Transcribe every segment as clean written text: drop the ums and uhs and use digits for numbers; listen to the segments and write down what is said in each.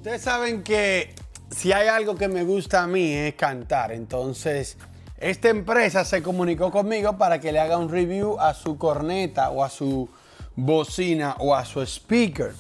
Ustedes saben que si hay algo que me gusta a mí es cantar. Entonces, esta empresa se comunicó conmigo para que le haga un review a su corneta o a su bocina o a su speaker.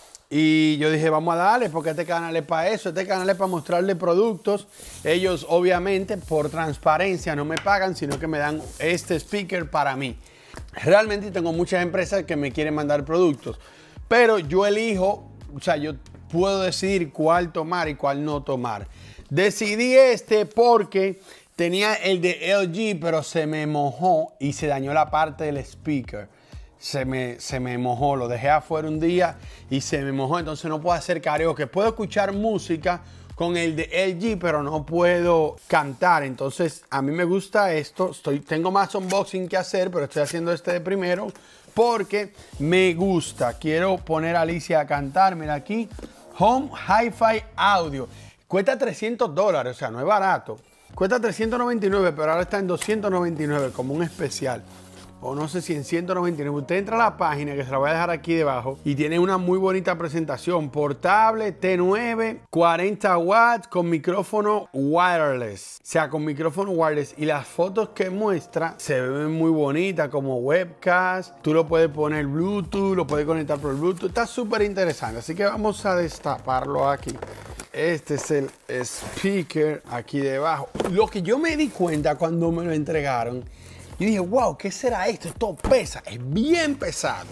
Y yo dije, vamos a darle, porque este canal es para eso, este canal es para mostrarle productos. Ellos, obviamente, por transparencia no me pagan, sino que me dan este speaker para mí. Realmente tengo muchas empresas que me quieren mandar productos, pero yo elijo, o sea, yo puedo decidir cuál tomar y cuál no tomar. Decidí este porque tenía el de LG, pero se me mojó y se dañó la parte del speaker. Se me mojó, lo dejé afuera un día y se me mojó, entonces no puedo hacer karaoke. Puedo escuchar música con el de LG, pero no puedo cantar. Entonces, a mí me gusta esto. Tengo más unboxing que hacer, pero estoy haciendo este de primero porque me gusta. Quiero poner a Alicia a cantar. Mira aquí, Home Hi-Fi Audio. Cuesta $300, o sea, no es barato. Cuesta $399, pero ahora está en $299 como un especial. O no sé si en 199. Usted entra a la página, que se la voy a dejar aquí debajo, y tiene una muy bonita presentación. Portable, T9, 40 watts, con micrófono wireless. O sea, con micrófono wireless. Y las fotos que muestra se ven muy bonitas, como webcast. Tú lo puedes poner Bluetooth, lo puedes conectar por Bluetooth. Está súper interesante. Así que vamos a destaparlo aquí. Este es el speaker aquí debajo. Lo que yo me di cuenta cuando me lo entregaron, y dije, wow, ¿qué será esto? Esto pesa, es bien pesado.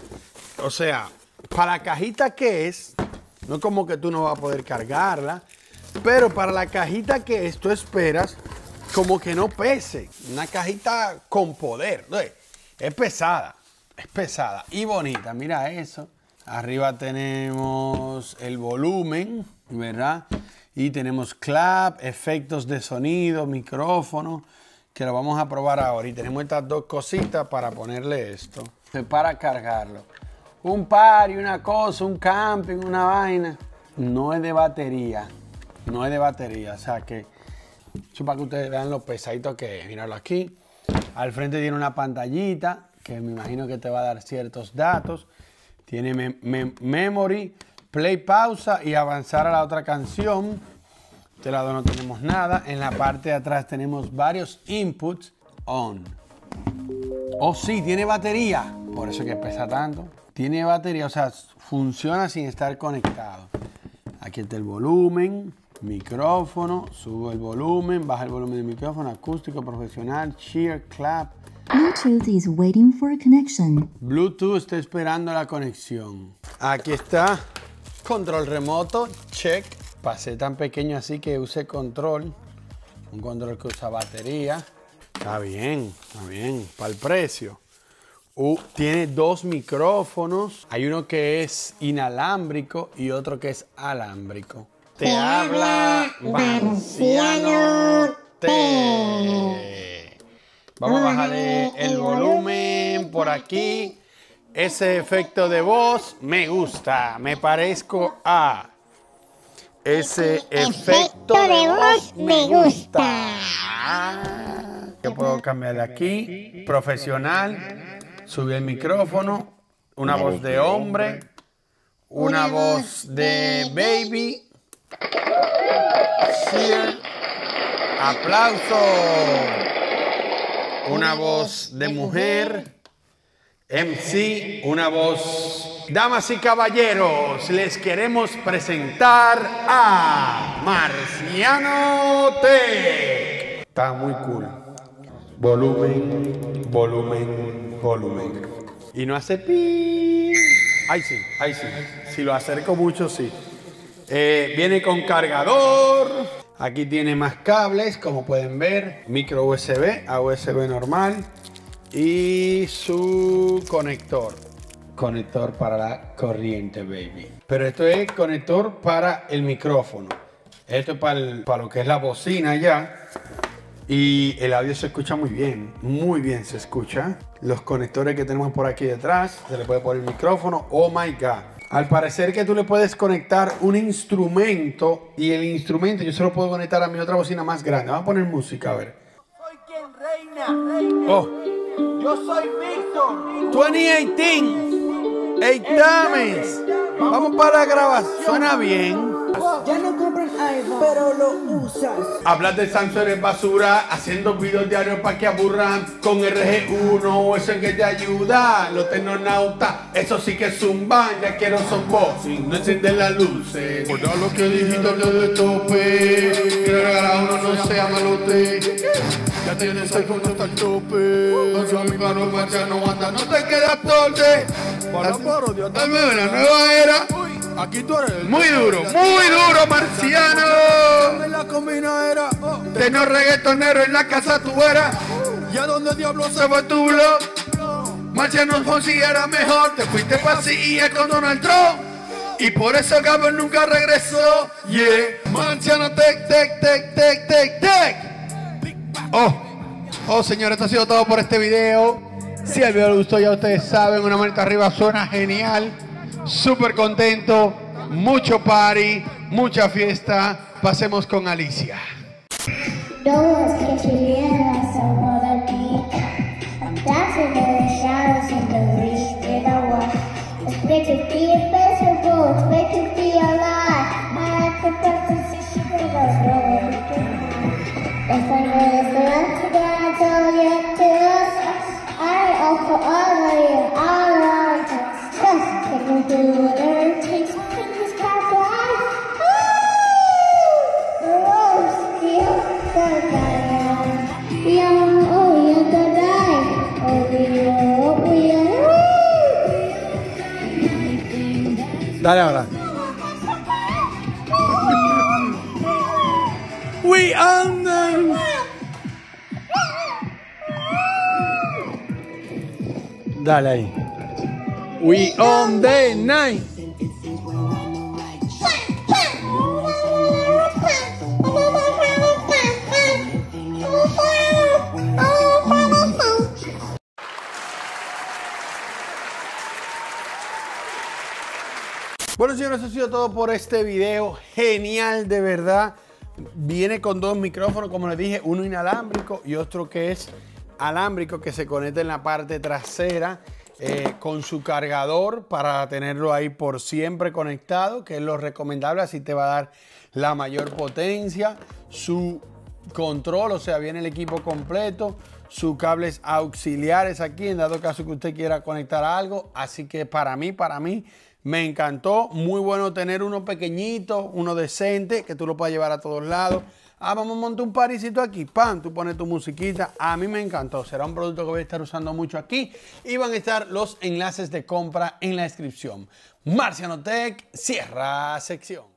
O sea, para la cajita que es, no es como que tú no vas a poder cargarla, pero para la cajita que es, tú esperas como que no pese. Una cajita con poder. Es pesada y bonita. Mira eso. Arriba tenemos el volumen, ¿verdad? Y tenemos clap, efectos de sonido, micrófono, que lo vamos a probar ahora. Y tenemos estas dos cositas para ponerle esto, para cargarlo. Un par y una cosa, un camping, una vaina. No es de batería, no es de batería. O sea que, eso para que ustedes vean lo pesadito que es. Míralo aquí. Al frente tiene una pantallita que me imagino que te va a dar ciertos datos. Tiene memory, play, pausa y avanzar a la otra canción. De este lado no tenemos nada. En la parte de atrás tenemos varios inputs. On. Oh, sí, tiene batería. Por eso es que pesa tanto. Tiene batería, o sea, funciona sin estar conectado. Aquí está el volumen, micrófono. Subo el volumen, baja el volumen del micrófono. Acústico, profesional, shear, clap. Bluetooth is waiting for a connection. Bluetooth está esperando la conexión. Aquí está. Control remoto, check. Pasé tan pequeño así que use control. Un control que usa batería. Está bien, para el precio. Tiene dos micrófonos. Hay uno que es inalámbrico y otro que es alámbrico. Te habla Marciano T. Vamos a bajarle el volumen por aquí. Ese efecto de voz me gusta. Me parezco a... Ese efecto de voz me gusta. Yo puedo cambiar aquí. Profesional. Subir el micrófono. Una voz de hombre. Una voz de baby. Cheer. Aplauso. Una voz de mujer. MC. Una voz... Damas y caballeros, les queremos presentar a Marciano T. Está muy cool. Volumen, volumen, volumen. Y no hace pi. Ahí sí, ahí sí. Si lo acerco mucho, sí. Viene con cargador. Aquí tiene más cables, como pueden ver. Micro USB a USB normal. Y su conector. Conector para la corriente, baby. Pero esto es conector para el micrófono. Esto es para lo que es la bocina ya. Y el audio se escucha muy bien se escucha. Los conectores que tenemos por aquí detrás, se le puede poner el micrófono. Oh my God. Al parecer que tú le puedes conectar un instrumento y el instrumento yo se lo puedo conectar a mi otra bocina más grande. Vamos a poner música, a ver. Soy quien reina. Oh. Yo soy Víctor. 2018. Hey, dames. Vamos para la grabación. Suena bien. Ya no compran iPhone, pero lo usas. Hablas de Samsung es basura, haciendo videos diarios para que aburran. Con RG1, eso es que te ayuda. Los tecnonautas, eso sí que zumban. Ya quiero son boxing, no encienden las luces. Por todo lo que dijiste de tope. Quiero regalar uno, no sea malote. Ya tienes iPhone hasta el tope. Con su amiga no mancha, no anda, no te quedas torpe. Dame una nueva era. Aquí tú eres el Muy duro, marciano. en la combinadera. Tenor reggaetonero en la casa tú eras. ¿Y a dónde diablos Se fue tu blog. Marciano Fonsi era mejor. Te fuiste pasilla con Donald Trump. Y por eso Gabón nunca regresó. Yeah. Marciano tec. Oh, señores, esto ha sido todo por este video. Si el video les gustó, ya ustedes saben, una manita arriba, suena genial. Súper contento, mucho party, mucha fiesta. Pasemos con Alicia. Doors catch me as I wanna be. I'm dancing in the shadows in the reach that I want. Expect to be invisible, expect to be alive. My life is position in the road. If I was left to dance, all yet to us, I offer all of you, all of us. Just can you do whatever it takes to make this path alive? The road's still so tired. Young, oh, you're the die. Oh, we are. Dale ahora. We own them. Dale ahí. We on the night. Bueno, señores, eso ha sido todo por este video. Genial, de verdad. Viene con dos micrófonos, como les dije, uno inalámbrico y otro que es alámbrico, que se conecta en la parte trasera con su cargador para tenerlo ahí por siempre conectado, que es lo recomendable, así te va a dar la mayor potencia. Su control, o sea, viene el equipo completo, sus cables auxiliares aquí en dado caso que usted quiera conectar algo. Así que para mí me encantó. Muy bueno tener uno pequeñito, uno decente, que tú lo puedas llevar a todos lados. Vamos a montar un parisito aquí, ¡pam! Tú pones tu musiquita. A mí me encantó. Será un producto que voy a estar usando mucho aquí. Y van a estar los enlaces de compra en la descripción. Marciano Tech, cierra sección.